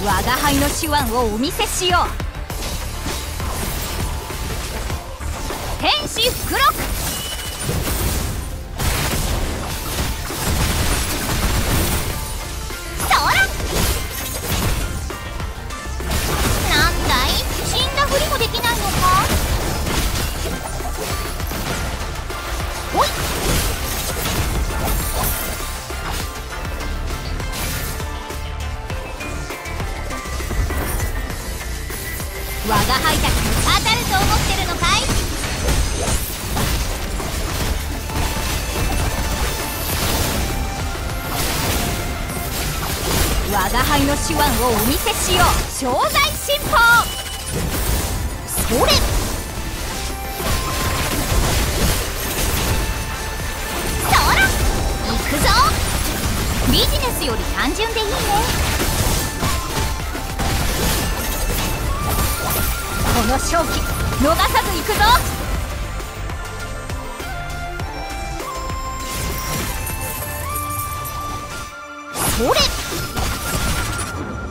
我が輩の手腕をお見せしよう。天使福禄。そら、なんだい、死んだふりもできないのか。おい、我が輩たちに当たると思ってるのかい。我が輩の手腕をお見せしよう。商材進歩。それ、そら、行くぞ。ビジネスより単純でいいね。この勝機逃さず行くぞ。それ、